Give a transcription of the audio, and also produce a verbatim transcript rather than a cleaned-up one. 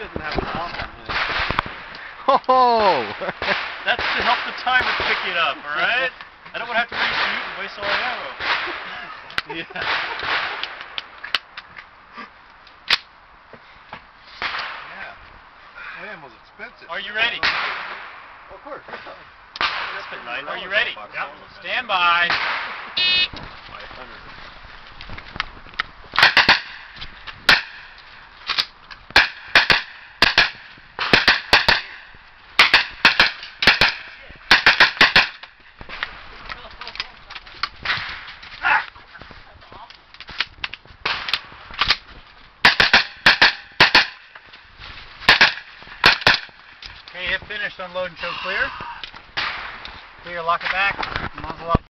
doesn't have a top on his. Oh! That's to help the timer pick it up, alright? I don't want to have to reshoot and waste all that ammo. Yeah. Yeah. Ammo's expensive. Are you ready? Of course. Are you ready? Yep. Stand by. five hundred. Okay, hit finish, unload and show clear. Clear, lock it back, muzzle up.